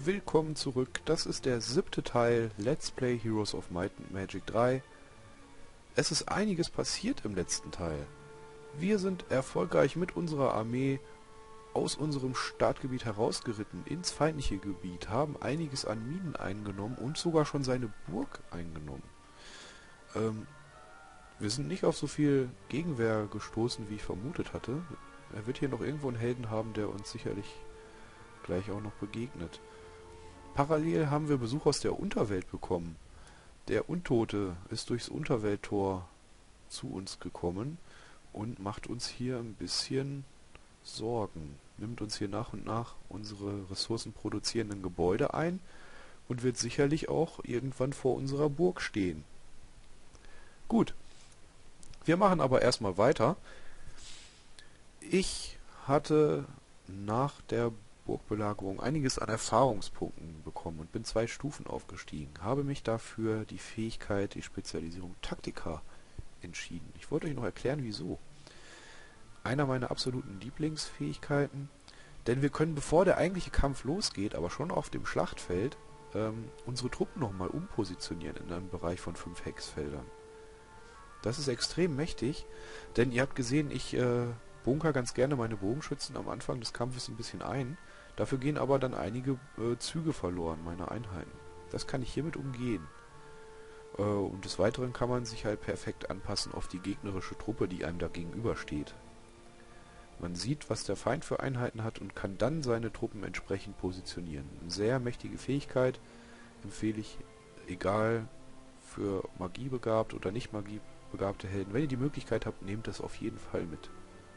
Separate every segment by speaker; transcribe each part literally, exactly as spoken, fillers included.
Speaker 1: willkommen zurück. Das ist der siebte Teil Let's Play Heroes of Might and Magic drei. Es ist einiges passiert im letzten Teil. Wir sind erfolgreich mit unserer Armee aus unserem Startgebiet herausgeritten ins feindliche Gebiet, haben einiges an Minen eingenommen und sogar schon seine Burg eingenommen. Ähm, wir sind nicht auf so viel Gegenwehr gestoßen, wie ich vermutet hatte. Er wird hier noch irgendwo einen Helden haben, der uns sicherlich gleich auch noch begegnet. Parallel haben wir Besuch aus der Unterwelt bekommen. Der Untote ist durchs Unterwelttor zu uns gekommen und macht uns hier ein bisschen Sorgen. Nimmt uns hier nach und nach unsere ressourcenproduzierenden Gebäude ein und wird sicherlich auch irgendwann vor unserer Burg stehen. Gut, wir machen aber erstmal weiter. Ich hatte nach der Burgbelagerung einiges an Erfahrungspunkten bekommen und bin zwei Stufen aufgestiegen. Habe mich dafür die Fähigkeit, die Spezialisierung Taktika entschieden. Ich wollte euch noch erklären, wieso. Einer meiner absoluten Lieblingsfähigkeiten, denn wir können, bevor der eigentliche Kampf losgeht, aber schon auf dem Schlachtfeld, ähm, unsere Truppen nochmal umpositionieren in einem Bereich von fünf Hexfeldern. Das ist extrem mächtig, denn ihr habt gesehen, ich äh, bunker ganz gerne meine Bogenschützen am Anfang des Kampfes ein bisschen ein. Dafür gehen aber dann einige äh, Züge verloren, meine Einheiten. Das kann ich hiermit umgehen. Äh, und des Weiteren kann man sich halt perfekt anpassen auf die gegnerische Truppe, die einem da gegenübersteht. Man sieht, was der Feind für Einheiten hat und kann dann seine Truppen entsprechend positionieren. Eine sehr mächtige Fähigkeit, empfehle ich, egal für magiebegabt oder nicht magiebegabte Helden. Wenn ihr die Möglichkeit habt, nehmt das auf jeden Fall mit.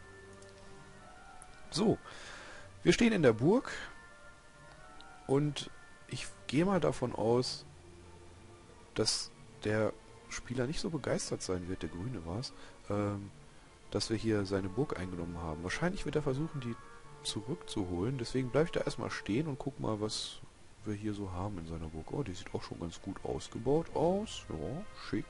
Speaker 1: So, wir stehen in der Burg und ich gehe mal davon aus, dass der Spieler nicht so begeistert sein wird, der Grüne war es, ähm, dass wir hier seine Burg eingenommen haben. Wahrscheinlich wird er versuchen, die zurückzuholen, deswegen bleibe ich da erstmal stehen und guck mal, was wir hier so haben in seiner Burg. Oh, die sieht auch schon ganz gut ausgebaut aus, ja, schick.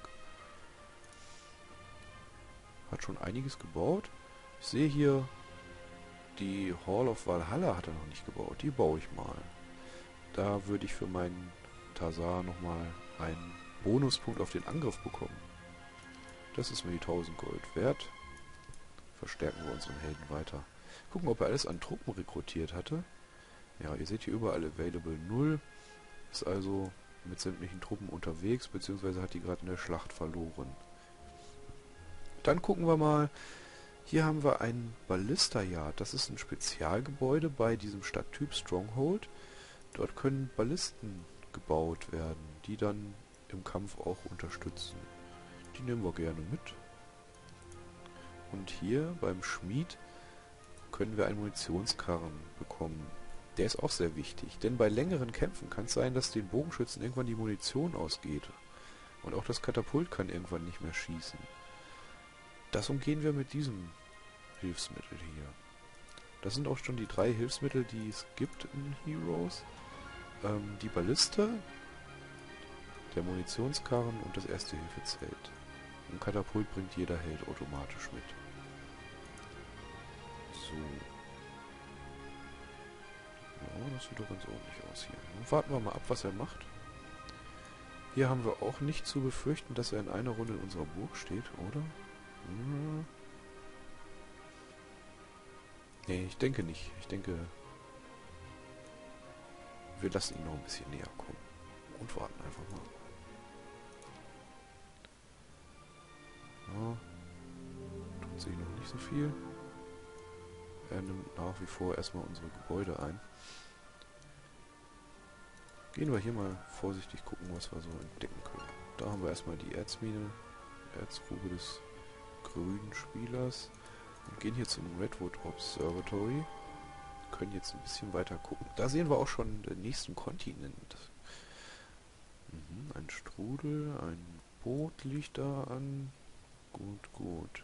Speaker 1: Hat schon einiges gebaut. Ich sehe hier, die Hall of Valhalla hat er noch nicht gebaut. Die baue ich mal. Da würde ich für meinen Thasar nochmal einen Bonuspunkt auf den Angriff bekommen. Das ist mir die tausend Gold wert. Verstärken wir unseren Helden weiter. Gucken, ob er alles an Truppen rekrutiert hatte. Ja, ihr seht hier überall Available null. Ist also mit sämtlichen Truppen unterwegs, beziehungsweise hat die gerade in der Schlacht verloren. Dann gucken wir mal. Hier haben wir ein Ballista Yard. Das ist ein Spezialgebäude bei diesem Stadttyp Stronghold. Dort können Ballisten gebaut werden, die dann im Kampf auch unterstützen. Die nehmen wir gerne mit. Und hier beim Schmied können wir einen Munitionskarren bekommen. Der ist auch sehr wichtig, denn bei längeren Kämpfen kann es sein, dass den Bogenschützen irgendwann die Munition ausgeht. Und auch das Katapult kann irgendwann nicht mehr schießen. Das umgehen wir mit diesem Hilfsmittel hier. Das sind auch schon die drei Hilfsmittel, die es gibt in Heroes. Ähm, die Balliste, der Munitionskarren und das Erste-Hilfe-Zelt. Ein Katapult bringt jeder Held automatisch mit. So. Ja, das sieht doch ganz ordentlich aus hier. Nun warten wir mal ab, was er macht. Hier haben wir auch nicht zu befürchten, dass er in einer Runde in unserer Burg steht, oder? Hm. Nee, ich denke nicht. Ich denke, wir lassen ihn noch ein bisschen näher kommen. Und warten einfach mal. Ja, tut sich noch nicht so viel. Er nimmt nach wie vor erstmal unsere Gebäude ein. Gehen wir hier mal vorsichtig gucken, was wir so entdecken können. Da haben wir erstmal die Erzmine, Erzgrube des grünen Spielers. Und gehen hier zum Redwood Observatory. Können jetzt ein bisschen weiter gucken. Da sehen wir auch schon den nächsten Kontinent. Mhm, ein Strudel, ein Boot liegt da an. Gut, gut.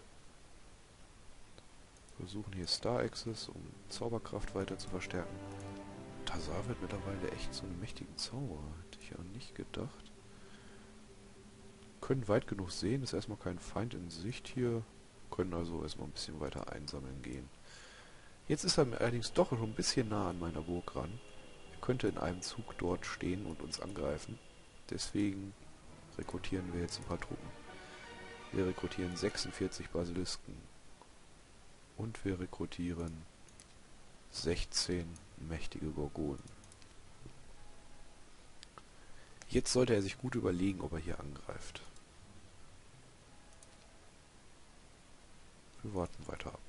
Speaker 1: Wir versuchen hier Star Access, um Zauberkraft weiter zu verstärken. Thasar wird mittlerweile echt so einen mächtigen Zauberer. Hätte ich ja nicht gedacht. Können weit genug sehen, ist erstmal kein Feind in Sicht hier. Können also erstmal ein bisschen weiter einsammeln gehen. Jetzt ist er allerdings doch schon ein bisschen nah an meiner Burg ran. Wir könnte in einem Zug dort stehen und uns angreifen. Deswegen rekrutieren wir jetzt ein paar Truppen. Wir rekrutieren sechsundvierzig Basilisken. Und wir rekrutieren sechzehn mächtige Gorgonen. Jetzt sollte er sich gut überlegen, ob er hier angreift. Wir warten weiter ab.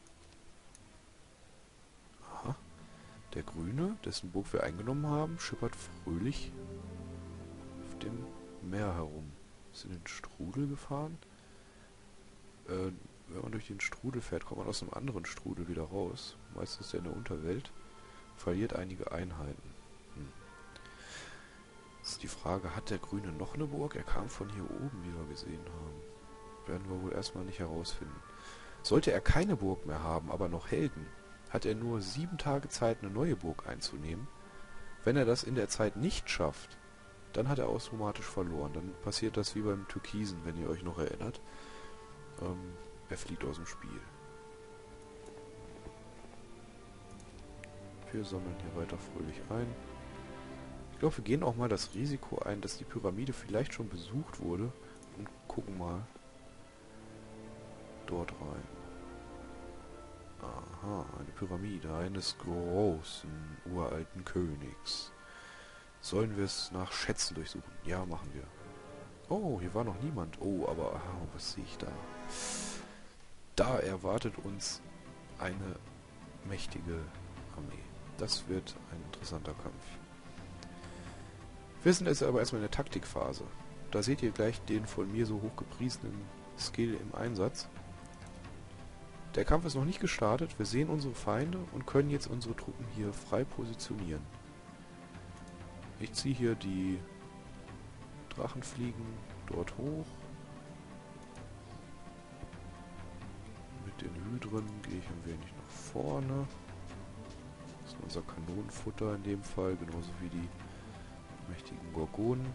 Speaker 1: Aha. Der Grüne, dessen Burg wir eingenommen haben, schippert fröhlich auf dem Meer herum. Ist in den Strudel gefahren. Äh, wenn man durch den Strudel fährt, kommt man aus einem anderen Strudel wieder raus. Meistens der in der Unterwelt. Verliert einige Einheiten. Hm. Jetzt ist die Frage, hat der Grüne noch eine Burg? Er kam von hier oben, wie wir gesehen haben. Werden wir wohl erstmal nicht herausfinden. Sollte er keine Burg mehr haben, aber noch Helden, hat er nur sieben Tage Zeit, eine neue Burg einzunehmen. Wenn er das in der Zeit nicht schafft, dann hat er automatisch verloren. Dann passiert das wie beim Türkisen, wenn ihr euch noch erinnert. Ähm, er fliegt aus dem Spiel. Wir sammeln hier weiter fröhlich ein. Ich glaube, wir gehen auch mal das Risiko ein, dass die Pyramide vielleicht schon besucht wurde und gucken mal dort rein. Aha, eine Pyramide eines großen, uralten Königs. Sollen wir es nach Schätzen durchsuchen? Ja, machen wir. Oh, hier war noch niemand. Oh, aber oh, was sehe ich da? Da erwartet uns eine mächtige Armee. Das wird ein interessanter Kampf. Wir sind jetzt aber erstmal in der Taktikphase. Da seht ihr gleich den von mir so hochgepriesenen Skill im Einsatz. Der Kampf ist noch nicht gestartet. Wir sehen unsere Feinde und können jetzt unsere Truppen hier frei positionieren. Ich ziehe hier die Drachenfliegen dort hoch. Mit den Hydren gehe ich ein wenig nach vorne. Das ist unser Kanonenfutter in dem Fall, genauso wie die mächtigen Gorgonen.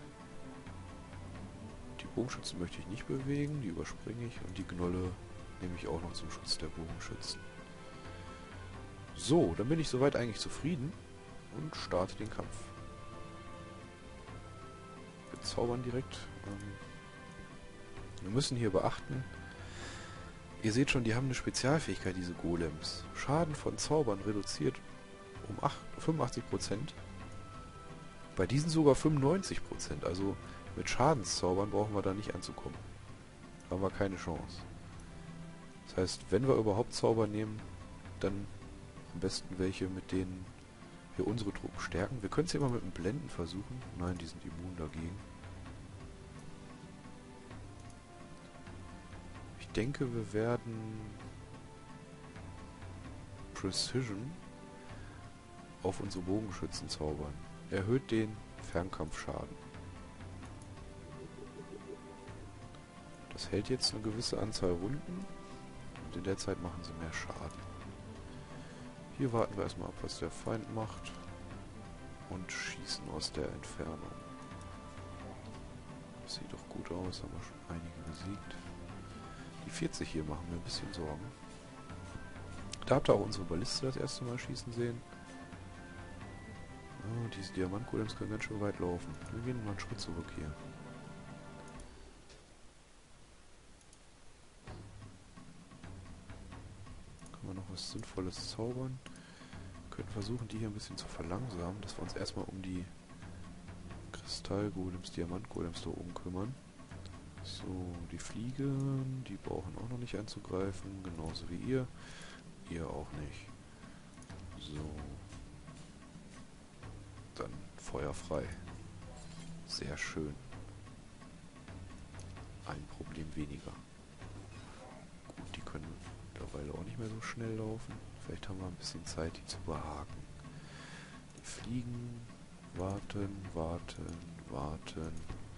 Speaker 1: Die Bogenschützen möchte ich nicht bewegen, die überspringe ich, und die Gnolle nehme ich auch noch zum Schutz der Bogenschützen. So, dann bin ich soweit eigentlich zufrieden und starte den Kampf. Wir zaubern direkt. Ähm, wir müssen hier beachten, ihr seht schon, die haben eine Spezialfähigkeit, diese Golems. Schaden von Zaubern reduziert um fünfundachtzig Prozent. Bei diesen sogar fünfundneunzig Prozent. Also mit Schadenszaubern brauchen wir da nicht anzukommen. Da haben wir keine Chance. Das heißt, wenn wir überhaupt Zauber nehmen, dann am besten welche, mit denen wir unsere Truppen stärken. Wir können es ja mal mit dem Blenden versuchen. Nein, die sind immun dagegen. Ich denke, wir werden Precision auf unsere Bogenschützen zaubern. Erhöht den Fernkampfschaden. Das hält jetzt eine gewisse Anzahl Runden. Und in der Zeit machen sie mehr Schaden. Hier warten wir erstmal ab, was der Feind macht. Und schießen aus der Entfernung. Das sieht doch gut aus, haben wir schon einige besiegt. Die vierzig hier machen mir ein bisschen Sorgen. Da habt ihr auch unsere Balliste das erste Mal schießen sehen. Oh, diese Diamantgolems können ganz schön weit laufen. Wir gehen mal einen Schritt zurück hier. Noch was Sinnvolles zaubern. Wir können versuchen, die hier ein bisschen zu verlangsamen, dass wir uns erstmal um die Kristallgolems, Diamantgolems da oben kümmern. So, die Fliegen, die brauchen auch noch nicht anzugreifen, genauso wie ihr. Ihr auch nicht. So. Dann Feuer frei. Sehr schön. Ein Problem weniger. Gut, die können mittlerweile auch nicht mehr so schnell laufen. Vielleicht haben wir ein bisschen Zeit, die zu behaken. Die fliegen, warten, warten, warten.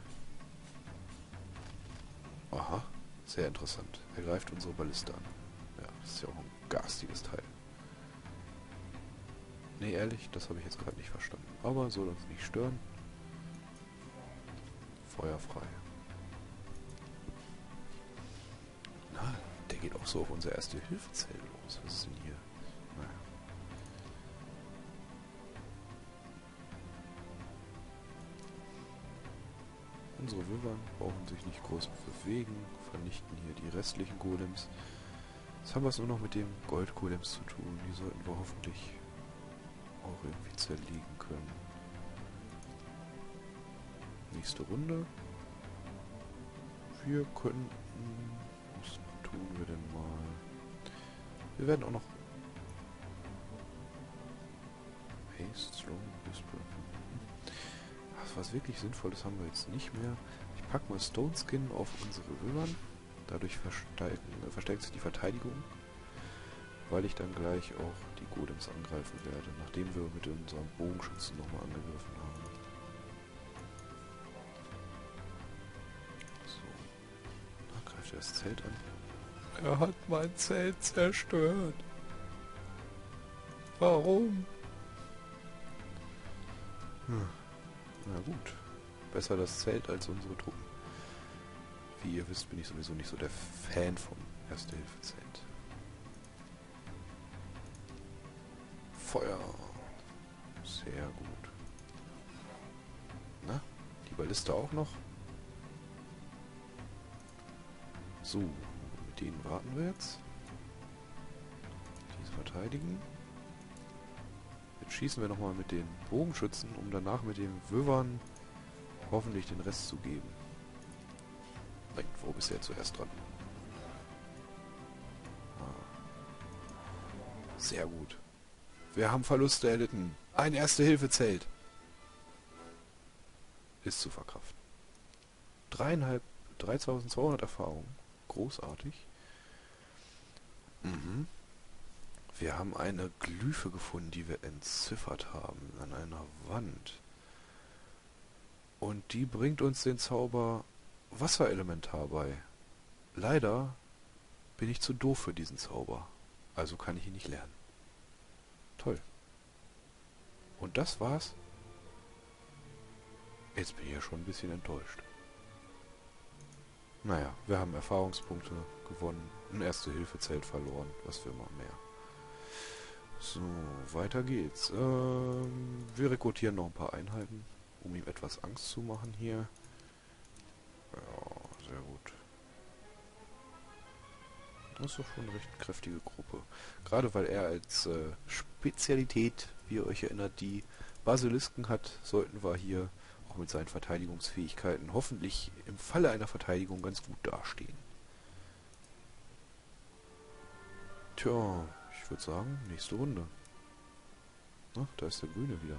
Speaker 1: Aha, sehr interessant. Er greift unsere Balliste an. Ja, das ist ja auch ein garstiges Teil. Nee, ehrlich, das habe ich jetzt gerade nicht verstanden. Aber soll uns nicht stören. Feuer frei. Na, der geht auch so auf unser erste Hilfezelt los. Was ist denn hier? Naja. Unsere Wyvern brauchen sich nicht groß bewegen, vernichten hier die restlichen Golems. Jetzt haben wir es nur noch mit dem Gold-Golems zu tun. Die sollten wir hoffentlich auch irgendwie zerlegen können. Nächste Runde. Wir könnten... Was tun wir denn mal? Wir werden auch noch... Haste, Strong, Whisper. Was, was wirklich Sinnvolles haben wir jetzt nicht mehr. Ich packe mal Stone Skin auf unsere Wyvern. Dadurch verstärken, äh, verstärkt sich die Verteidigung. Weil ich dann gleich auch die Golems angreifen werde, nachdem wir mit unserem Bogenschützen nochmal angegriffen haben. So. Da greift er das Zelt an. Er hat mein Zelt zerstört. Warum? Hm. Na gut. Besser das Zelt als unsere Truppen. Wie ihr wisst, bin ich sowieso nicht so der Fan vom Erste-Hilfe-Zelt. Feuer. Sehr gut. Na, die Balliste auch noch. So, mit denen warten wir jetzt. Diese verteidigen. Jetzt schießen wir nochmal mit den Bogenschützen, um danach mit den Wyvern hoffentlich den Rest zu geben. Nein, wo bist du jetzt zuerst dran? Ah. Sehr gut. Wir haben Verluste erlitten. Ein Erste-Hilfe-Zelt. Ist zu verkraften. Dreieinhalb, dreitausendzweihundert Erfahrung. Großartig. Mhm. Wir haben eine Glyphe gefunden, die wir entziffert haben an einer Wand. Und die bringt uns den Zauber Wasserelementar bei. Leider bin ich zu doof für diesen Zauber. Also kann ich ihn nicht lernen. Toll. Und das war's? Jetzt bin ich ja schon ein bisschen enttäuscht. Naja, wir haben Erfahrungspunkte gewonnen, ein Erste-Hilfe-Zelt verloren, was will man mehr. So, weiter geht's. Ähm, wir rekrutieren noch ein paar Einheiten, um ihm etwas Angst zu machen hier. Ja, sehr gut. Das ist doch schon eine recht kräftige Gruppe. Gerade weil er als äh, Spezialität, wie ihr euch erinnert, die Basilisken hat, sollten wir hier auch mit seinen Verteidigungsfähigkeiten hoffentlich im Falle einer Verteidigung ganz gut dastehen. Tja, ich würde sagen, nächste Runde. Na, da ist der Grüne wieder.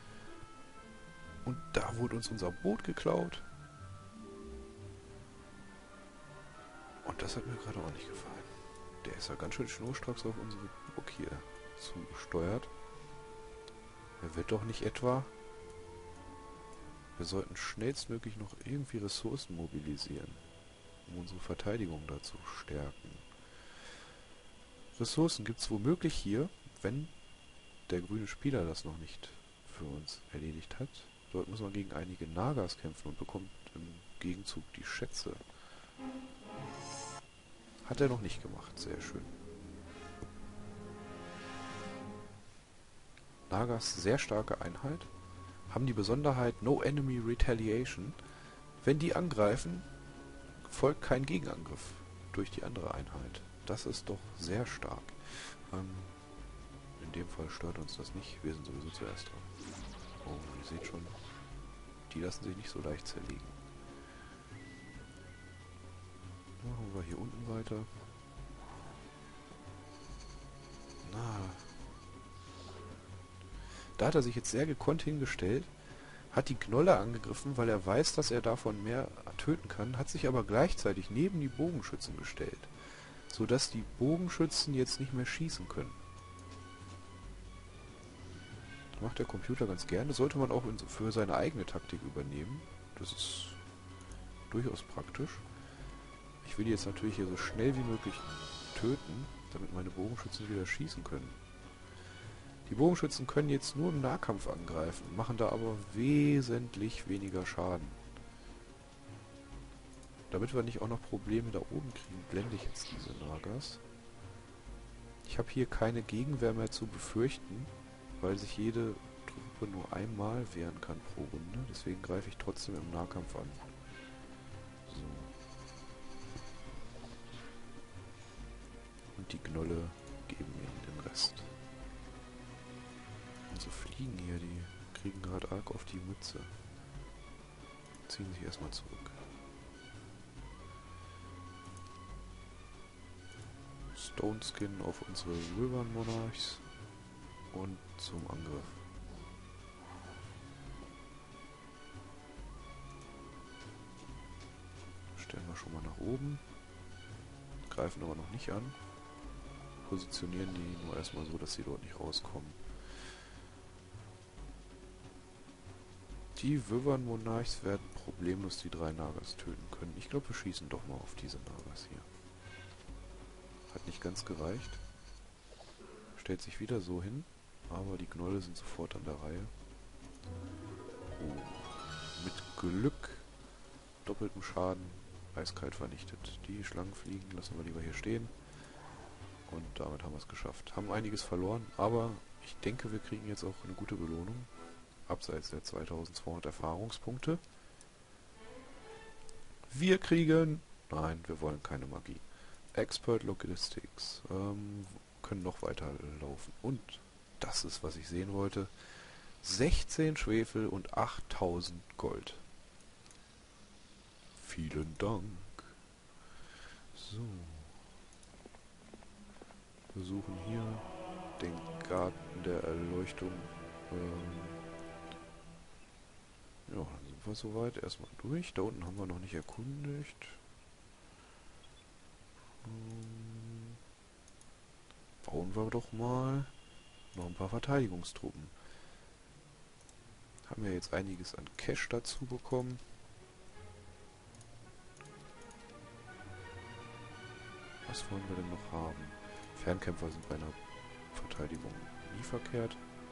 Speaker 1: Und da wurde uns unser Boot geklaut. Und das hat mir gerade auch nicht gefallen. Der ist ja ganz schön schnurstracks auf unsere Burg hier zugesteuert. Er wird doch nicht etwa... Wir sollten schnellstmöglich noch irgendwie Ressourcen mobilisieren, um unsere Verteidigung da zu stärken. Ressourcen gibt es womöglich hier, wenn der grüne Spieler das noch nicht für uns erledigt hat. Dort muss man gegen einige Nagas kämpfen und bekommt im Gegenzug die Schätze. Hat er noch nicht gemacht, sehr schön. Nagas sehr starke Einheit, haben die Besonderheit No Enemy Retaliation. Wenn die angreifen, folgt kein Gegenangriff durch die andere Einheit. Das ist doch sehr stark. Ähm, in dem Fall stört uns das nicht. Wir sind sowieso zuerst dran. Oh, ihr seht schon, die lassen sich nicht so leicht zerlegen. Machen wir hier unten weiter. Na. Da hat er sich jetzt sehr gekonnt hingestellt, hat die Knolle angegriffen, weil er weiß, dass er davon mehr töten kann, hat sich aber gleichzeitig neben die Bogenschützen gestellt, sodass die Bogenschützen jetzt nicht mehr schießen können. Das macht der Computer ganz gerne, sollte man auch für seine eigene Taktik übernehmen. Das ist durchaus praktisch. Ich will die jetzt natürlich hier so schnell wie möglich töten, damit meine Bogenschützen wieder schießen können. Die Bogenschützen können jetzt nur im Nahkampf angreifen, machen da aber wesentlich weniger Schaden. Damit wir nicht auch noch Probleme da oben kriegen, blende ich jetzt diese Nagas. Ich habe hier keine Gegenwehr mehr zu befürchten, weil sich jede Truppe nur einmal wehren kann pro Runde. Deswegen greife ich trotzdem im Nahkampf an. Und die Gnolle geben ihnen den Rest. Unsere Fliegen hier, die kriegen gerade arg auf die Mütze. Ziehen sich erstmal zurück. Stone Skin auf unsere Wyvern Monarchs und zum Angriff. Stellen wir schon mal nach oben. Greifen aber noch nicht an. Positionieren die nur erstmal so, dass sie dort nicht rauskommen. Die Wyvern Monarchs werden problemlos die drei Nagas töten können. Ich glaube, wir schießen doch mal auf diese Nagas hier. Hat nicht ganz gereicht. Stellt sich wieder so hin, aber die Gnolle sind sofort an der Reihe. Oh. Mit Glück, doppeltem Schaden, eiskalt vernichtet. Die Schlangenfliegen lassen wir lieber hier stehen. Und damit haben wir es geschafft. Haben einiges verloren, aber ich denke, wir kriegen jetzt auch eine gute Belohnung. Abseits der zweitausendzweihundert Erfahrungspunkte. Wir kriegen... Nein, wir wollen keine Magie. Expert Logistics. Ähm, können noch weiterlaufen. Und das ist, was ich sehen wollte. sechzehn Schwefel und achttausend Gold. Vielen Dank. So. Wir suchen hier den Garten der Erleuchtung. Ähm, ja, dann sind wir soweit. Erstmal durch. Da unten haben wir noch nicht erkundigt. Ähm, bauen wir doch mal noch ein paar Verteidigungstruppen. Haben wir jetzt einiges an Cash dazu bekommen. Was wollen wir denn noch haben? Fernkämpfer sind bei einer Verteidigung nie verkehrt.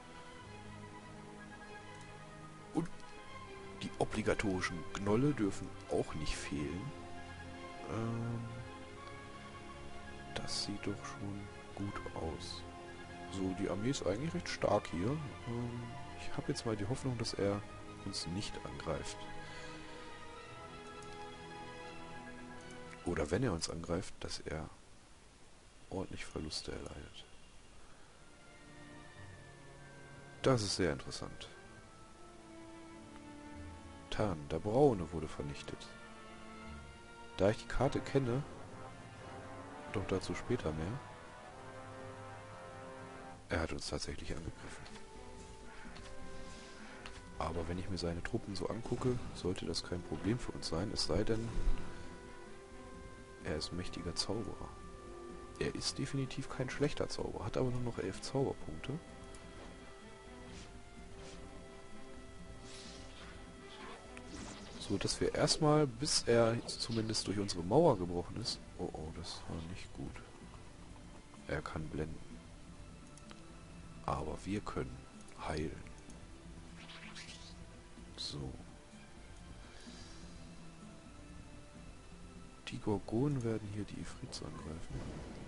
Speaker 1: Und die obligatorischen Gnolle dürfen auch nicht fehlen. Ähm, das sieht doch schon gut aus. So, die Armee ist eigentlich recht stark hier. Ähm, ich habe jetzt mal die Hoffnung, dass er uns nicht angreift. Oder wenn er uns angreift, dass er ordentlich Verluste erleidet. Das ist sehr interessant. Tarn, der Braune wurde vernichtet. Da ich die Karte kenne, doch dazu später mehr, er hat uns tatsächlich angegriffen. Aber wenn ich mir seine Truppen so angucke, sollte das kein Problem für uns sein, es sei denn, er ist mächtiger Zauberer. Er ist definitiv kein schlechter Zauberer, hat aber nur noch elf Zauberpunkte. So, dass wir erstmal, bis er zumindest durch unsere Mauer gebrochen ist... Oh, oh, das war nicht gut. Er kann blenden. Aber wir können heilen. So. Die Gorgonen werden hier die Ifrits angreifen.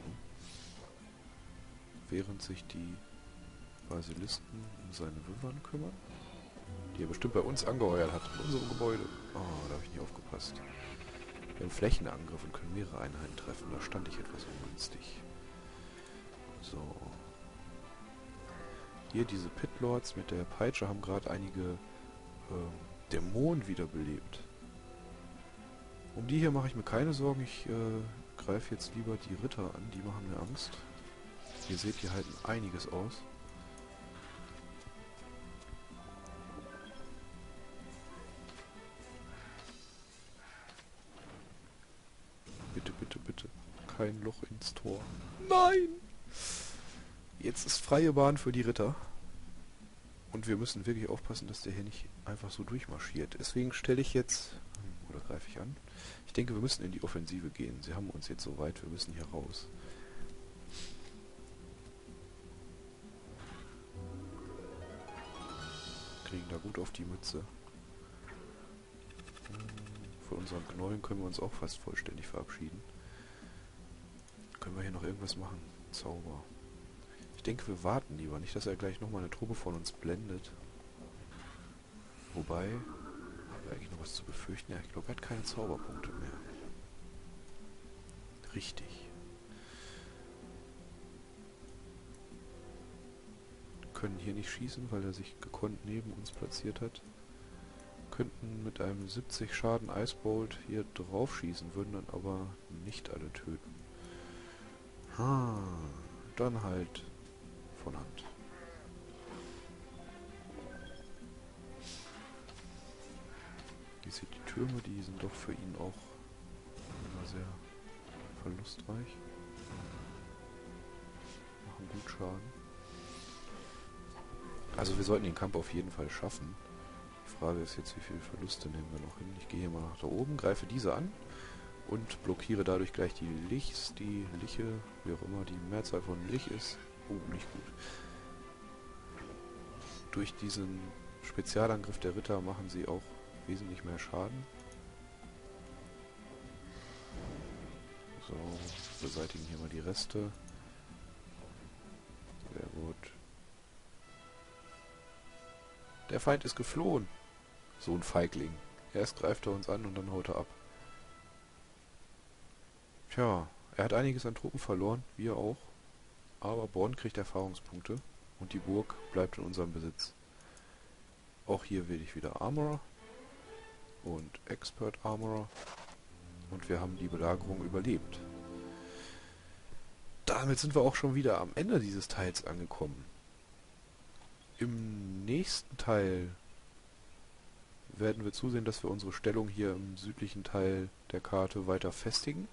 Speaker 1: Während sich die Basilisken um seine Wyvern kümmern. Die er bestimmt bei uns angeheuert hat. In unserem Gebäude. Oh, da habe ich nicht aufgepasst. Wir haben Flächenangriff und können mehrere Einheiten treffen. Da stand ich etwas ungünstig. So. Hier diese Pitlords mit der Peitsche haben gerade einige äh, Dämonen wiederbelebt. Um die hier mache ich mir keine Sorgen. Ich äh, greife jetzt lieber die Ritter an. Die machen mir Angst. Ihr seht, die halten einiges aus. Bitte, bitte, bitte. Kein Loch ins Tor. Nein! Jetzt ist freie Bahn für die Ritter. Und wir müssen wirklich aufpassen, dass der hier nicht einfach so durchmarschiert. Deswegen stelle ich jetzt... Oder greife ich an? Ich denke, wir müssen in die Offensive gehen. Sie haben uns jetzt so weit, wir müssen hier raus. Kriegen da gut auf die Mütze. Von unseren Knollen können wir uns auch fast vollständig verabschieden. Können wir hier noch irgendwas machen? Zauber. Ich denke, wir warten lieber. Nicht, dass er gleich nochmal eine Truppe von uns blendet. Wobei... Haben wir eigentlich noch was zu befürchten? Ja, ich glaube, er hat keine Zauberpunkte mehr. Richtig. können hier nicht schießen, weil er sich gekonnt neben uns platziert hat. Könnten mit einem siebzig Schaden Icebolt hier drauf schießen, würden dann aber nicht alle töten. Ha, dann halt von Hand. Ihr seht die Türme, die sind doch für ihn auch immer sehr verlustreich. Machen gut Schaden. Also wir sollten den Kampf auf jeden Fall schaffen. Die Frage ist jetzt, wie viele Verluste nehmen wir noch hin. Ich gehe hier mal nach da oben, greife diese an und blockiere dadurch gleich die Lichs, die Liche, wie auch immer die Mehrzahl von Lich ist. Oh, nicht gut. Durch diesen Spezialangriff der Ritter machen sie auch wesentlich mehr Schaden. So, beseitigen hier mal die Reste. Sehr gut. Der Feind ist geflohen. So ein Feigling. Erst greift er uns an und dann haut er ab. Tja, er hat einiges an Truppen verloren, wir auch. Aber Born kriegt Erfahrungspunkte und die Burg bleibt in unserem Besitz. Auch hier wähle ich wieder Armorer und Expert Armorer. Und wir haben die Belagerung überlebt. Damit sind wir auch schon wieder am Ende dieses Teils angekommen. Im nächsten Teil werden wir zusehen, dass wir unsere Stellung hier im südlichen Teil der Karte weiter festigen.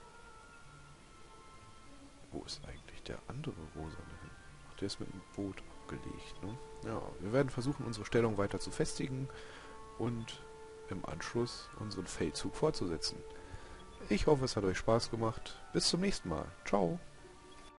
Speaker 1: Wo ist eigentlich der andere Rosane hin? Ach, der ist mit dem Boot abgelegt, ne? Ja, wir werden versuchen, unsere Stellung weiter zu festigen und im Anschluss unseren Feldzug fortzusetzen. Ich hoffe, es hat euch Spaß gemacht. Bis zum nächsten Mal. Ciao!